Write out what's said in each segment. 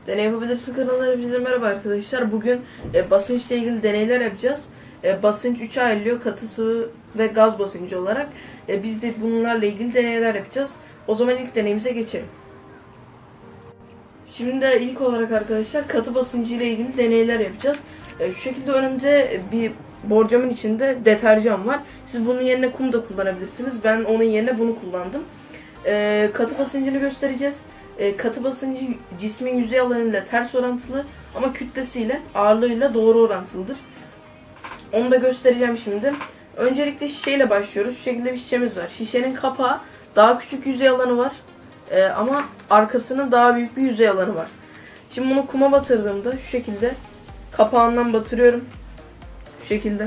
Deney Yapabilirsin kanalına bize merhaba arkadaşlar. Bugün basınçla ilgili deneyler yapacağız. Basınç 3'e ayrılıyor. Katı, sıvı ve gaz basıncı olarak. Biz de bunlarla ilgili deneyler yapacağız. O zaman ilk deneyimize geçelim. Şimdi de ilk olarak arkadaşlar katı basıncı ile ilgili deneyler yapacağız. Şu şekilde önümde bir borcamın içinde deterjan var. Siz bunun yerine kum da kullanabilirsiniz. Ben onun yerine bunu kullandım. Katı basıncını göstereceğiz. Katı basıncı cismin yüzey alanıyla ters orantılı ama kütlesiyle, ağırlığıyla doğru orantılıdır. Onu da göstereceğim şimdi. Öncelikle şişeyle başlıyoruz. Şu şekilde bir şişemiz var. Şişenin kapağı daha küçük yüzey alanı var. Ama arkasının daha büyük bir yüzey alanı var. Şimdi bunu kuma batırdığımda şu şekilde kapağından batırıyorum. Şu şekilde.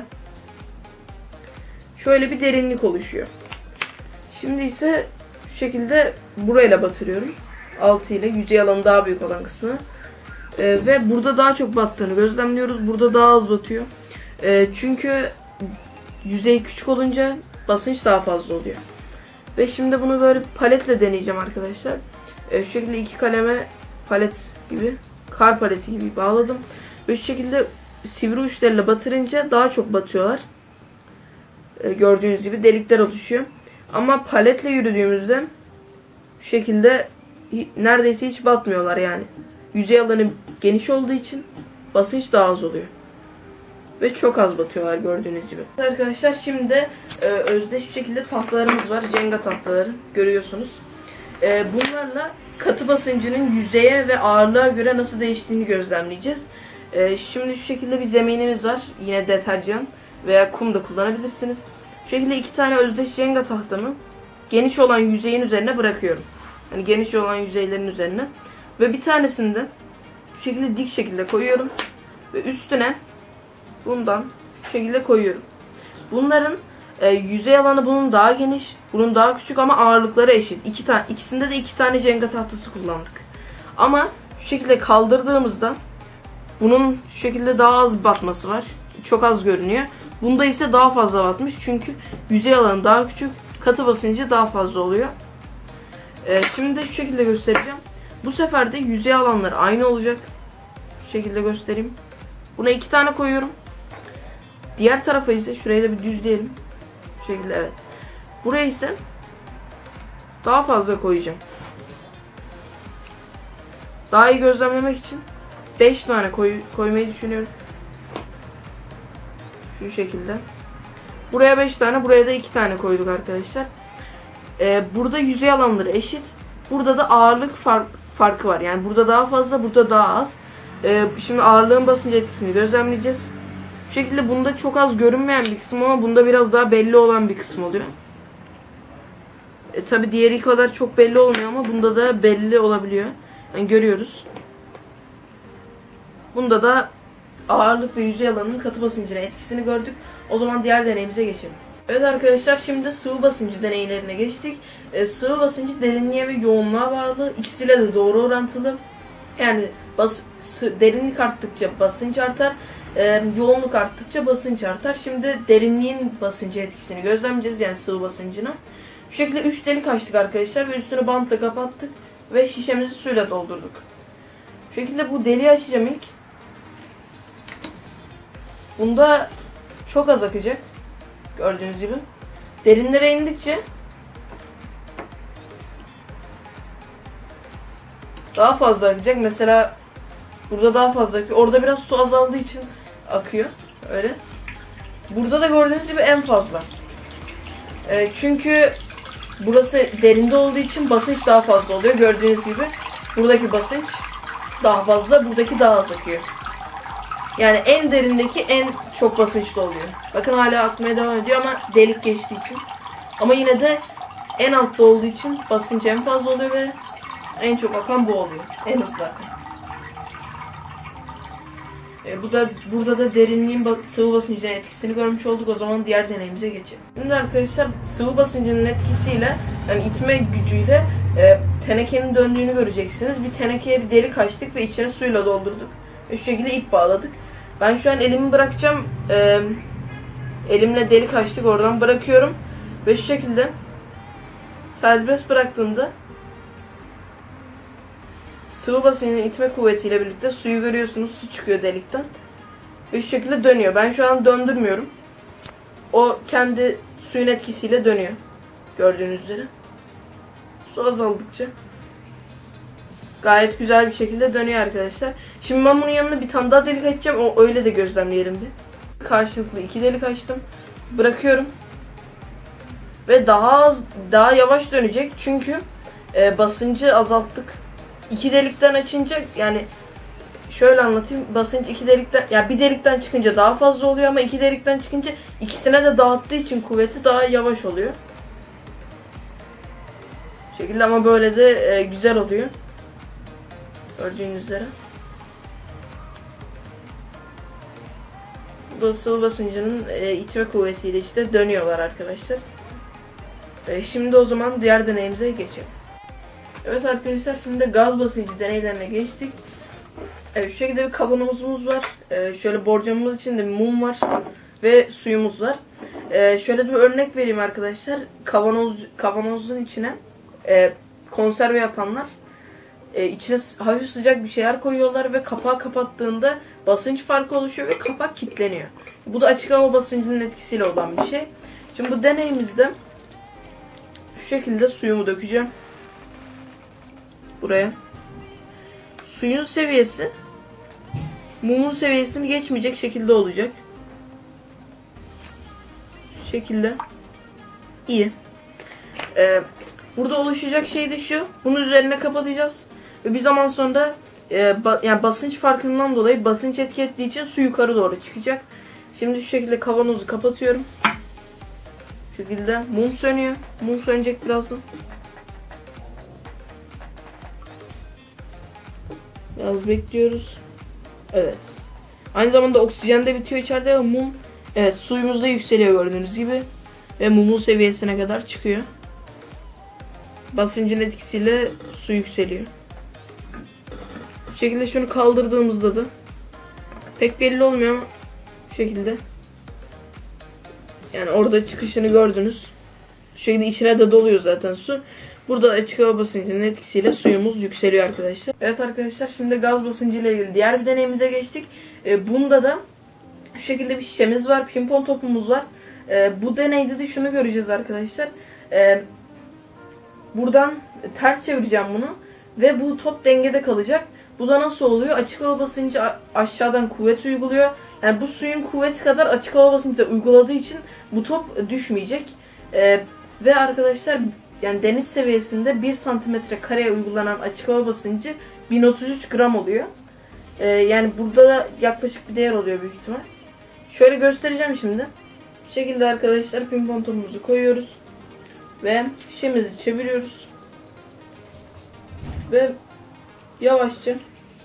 Şöyle bir derinlik oluşuyor. Şimdi ise şu şekilde burayla batırıyorum. Altı ile yüzey alanı daha büyük olan kısmı. Ve burada daha çok battığını gözlemliyoruz. Burada daha az batıyor. Çünkü yüzey küçük olunca basınç daha fazla oluyor. Ve şimdi bunu böyle paletle deneyeceğim arkadaşlar. Şu şekilde iki kaleme palet gibi, kar paleti gibi bağladım. Ve şu şekilde sivri uçlarıyla batırınca daha çok batıyorlar. Gördüğünüz gibi delikler oluşuyor. Ama paletle yürüdüğümüzde şu şekilde neredeyse hiç batmıyorlar yani. Yüzey alanı geniş olduğu için basınç daha az oluyor. Ve çok az batıyorlar gördüğünüz gibi. Arkadaşlar şimdi özde şu şekilde tahtalarımız var. Jenga tahtaları görüyorsunuz. Bunlarla katı basıncının yüzeye ve ağırlığa göre nasıl değiştiğini gözlemleyeceğiz. Şimdi şu şekilde bir zeminimiz var. Yine deterjan veya kum da kullanabilirsiniz. Şu şekilde iki tane özdeş Jenga tahtamı geniş olan yüzeyin üzerine bırakıyorum. Yani geniş olan yüzeylerin üzerine. Ve bir tanesini de şu şekilde dik şekilde koyuyorum. Ve üstüne bundan şu şekilde koyuyorum. Bunların yüzey alanı bunun daha geniş, bunun daha küçük ama ağırlıkları eşit. İkisinde de iki tane Jenga tahtası kullandık. Ama şu şekilde kaldırdığımızda bunun şu şekilde daha az batması var. Çok az görünüyor. Bunda ise daha fazla batmış. Çünkü yüzey alanı daha küçük, katı basıncı daha fazla oluyor. Şimdi de şu şekilde göstereceğim. Bu sefer de yüzey alanları aynı olacak. Şu şekilde göstereyim. Buna iki tane koyuyorum. Diğer tarafa ise şurayı da bir düzleyelim. Bu şekilde evet. Buraya ise daha fazla koyacağım. Daha iyi gözlemlemek için 5 tane koymayı düşünüyorum. Şu şekilde. Buraya 5 tane, buraya da 2 tane koyduk arkadaşlar. Burada yüzey alanları eşit. Burada da ağırlık farkı var. Yani burada daha fazla, burada daha az. Şimdi ağırlığın basınç etkisini gözlemleyeceğiz. Bu şekilde bunda çok az görünmeyen bir kısım ama bunda biraz daha belli olan bir kısım oluyor. Tabi diğeri kadar çok belli olmuyor ama bunda da belli olabiliyor. Yani görüyoruz. Bunda da ağırlık ve yüzey alanının katı basıncına etkisini gördük. O zaman diğer deneyimize geçelim. Evet arkadaşlar, şimdi sıvı basıncı deneylerine geçtik. Sıvı basıncı derinliğe ve yoğunluğa bağlı. İkisiyle de doğru orantılı. Yani derinlik arttıkça basınç artar. Yoğunluk arttıkça basınç artar. Şimdi derinliğin basıncı etkisini gözlemleyeceğiz. Yani sıvı basıncına. Şu şekilde 3 delik açtık arkadaşlar ve üstünü bantla kapattık. Ve şişemizi suyla doldurduk. Şu şekilde bu deliği açacağım ilk. Bunda çok az akacak. Gördüğünüz gibi. Derinlere indikçe daha fazla akacak. Mesela burada daha fazla akıyor. Orada biraz su azaldığı için akıyor. Öyle. Burada da gördüğünüz gibi en fazla. Çünkü burası derinde olduğu için basınç daha fazla oluyor. Gördüğünüz gibi buradaki basınç daha fazla, buradaki daha az akıyor. Yani en derindeki en çok basınçlı oluyor. Bakın hala akmaya devam ediyor ama delik geçtiği için. Ama yine de en altta olduğu için basınç en fazla oluyor ve en çok akan bu oluyor. En hızlı akan. Burada da derinliğin sıvı basıncının etkisini görmüş olduk. O zaman diğer deneyimize geçelim. Şimdi arkadaşlar sıvı basıncının etkisiyle, yani itme gücüyle tenekenin döndüğünü göreceksiniz. Bir tenekeye bir delik açtık ve içine suyla doldurduk. Ve şu şekilde ip bağladık. Ben şu an elimi bırakacağım. Elimle delik açtık, oradan bırakıyorum. Ve şu şekilde serbest bıraktığımda sıvı basıncının itme kuvvetiyle birlikte suyu görüyorsunuz. Su çıkıyor delikten. Ve şu şekilde dönüyor. Ben şu an döndürmüyorum. O kendi suyun etkisiyle dönüyor. Gördüğünüz üzere. Su azaldıkça gayet güzel bir şekilde dönüyor arkadaşlar. Şimdi ben bunun yanına bir tane daha delik açacağım. O öyle de gözlemleyelim bir. Karşılıklı 2 delik açtım. Bırakıyorum. Ve daha yavaş dönecek. Çünkü basıncı azalttık. 2 delikten açınca, yani şöyle anlatayım. Basınç 2 delikten, yani bir delikten çıkınca daha fazla oluyor ama 2 delikten çıkınca ikisine de dağıttığı için kuvveti daha yavaş oluyor. Bu şekilde, ama böyle de güzel oluyor. Gördüğünüz üzere. Bu da sıvı basıncının itme kuvvetiyle işte dönüyorlar arkadaşlar. Şimdi o zaman diğer deneyimize geçelim. Evet arkadaşlar, şimdi gaz basıncı deneylerine geçtik. Şu şekilde bir kavanozumuz var. Şöyle borcamımız içinde bir mum var ve suyumuz var. Şöyle bir örnek vereyim arkadaşlar. Kavanozun içine konserve yapanlar içine hafif sıcak bir şeyler koyuyorlar ve kapağı kapattığında basınç farkı oluşuyor ve kapak kilitleniyor. Bu da açık hava basıncının etkisiyle olan bir şey. Şimdi bu deneyimizde şu şekilde suyumu dökeceğim buraya. Suyun seviyesi mumun seviyesini geçmeyecek şekilde olacak. Şu şekilde. İyi. Burada oluşacak şey de şu. Bunu üzerine kapatacağız. Ve bir zaman sonra yani basınç farkından dolayı basınç etki ettiği için su yukarı doğru çıkacak. Şimdi şu şekilde kavanozu kapatıyorum. Şu şekilde mum sönüyor. Mum sönecek birazdan. Biraz bekliyoruz. Evet. Aynı zamanda oksijen de bitiyor içeride ve mum, evet, suyumuz da yükseliyor gördüğünüz gibi. Ve mumun seviyesine kadar çıkıyor. Basıncın etkisiyle su yükseliyor. Bu şekilde şunu kaldırdığımızda da pek belli olmuyor ama bu şekilde. Yani orada çıkışını gördünüz. Bu şekilde içine de doluyor zaten su. Burada açık hava basıncının etkisiyle suyumuz yükseliyor arkadaşlar. Evet arkadaşlar, şimdi gaz basıncı ile ilgili diğer bir deneyimize geçtik. Bunda da şu şekilde bir şişemiz var. Pimpon topumuz var. Bu deneyde de şunu göreceğiz arkadaşlar. Buradan ters çevireceğim bunu. Ve bu top dengede kalacak. Bu da nasıl oluyor? Açık hava basıncı aşağıdan kuvvet uyguluyor. Yani bu suyun kuvveti kadar açık hava basıncı da uyguladığı için bu top düşmeyecek. Ve arkadaşlar, yani deniz seviyesinde 1 santimetre kareye uygulanan açık hava basıncı 1033 gram oluyor. Yani burada da yaklaşık bir değer oluyor büyük ihtimal. Şöyle göstereceğim şimdi. Bu şekilde arkadaşlar pimpon topumuzu koyuyoruz. Ve şişemizi çeviriyoruz. Ve yavaşça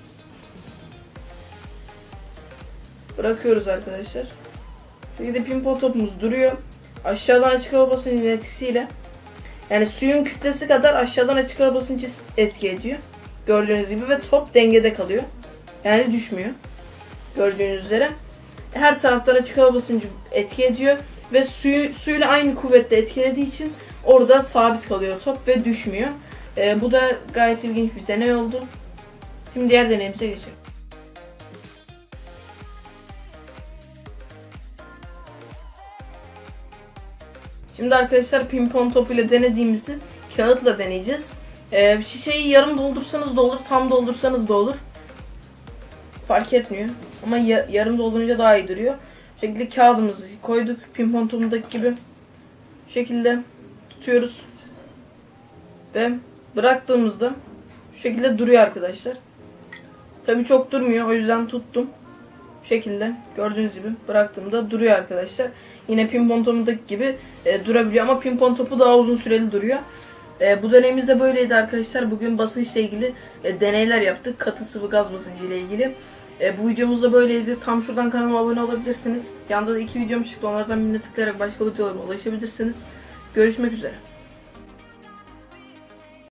bırakıyoruz arkadaşlar. Bu şekilde pimpon topumuz duruyor. Aşağıdan açık hava basıncının etkisiyle, yani suyun kütlesi kadar aşağıdan açık hava basıncı etki ediyor. Gördüğünüz gibi ve top dengede kalıyor. Yani düşmüyor. Gördüğünüz üzere. Her taraftan açık hava basıncı etki ediyor. Ve suyla aynı kuvvette etkilediği için orada sabit kalıyor top ve düşmüyor. Bu da gayet ilginç bir deney oldu. Şimdi diğer deneyimize geçelim. Şimdi arkadaşlar pimpon topuyla denediğimizi kağıtla deneyeceğiz. Şişeyi yarım doldursanız da olur, tam doldursanız da olur. Fark etmiyor. Ama yarım doldurunca daha iyi duruyor. Bu şekilde kağıdımızı koyduk. Pimpon topundaki gibi. Bu şekilde tutuyoruz. Ve bıraktığımızda şu şekilde duruyor arkadaşlar. Tabii çok durmuyor. O yüzden tuttum. Bu şekilde gördüğünüz gibi bıraktığımda duruyor arkadaşlar. Yine pimpon topundaki gibi durabiliyor ama pimpon topu daha uzun süreli duruyor. Bu deneyimiz de böyleydi arkadaşlar. Bugün basınçla ilgili deneyler yaptık. Katı sıvı gaz basıncı ile ilgili. Bu videomuz da böyleydi. Tam şuradan kanalıma abone olabilirsiniz. Yanında da 2 videom çıktı. Onlardan birine tıklayarak başka videolarıma ulaşabilirsiniz. Görüşmek üzere.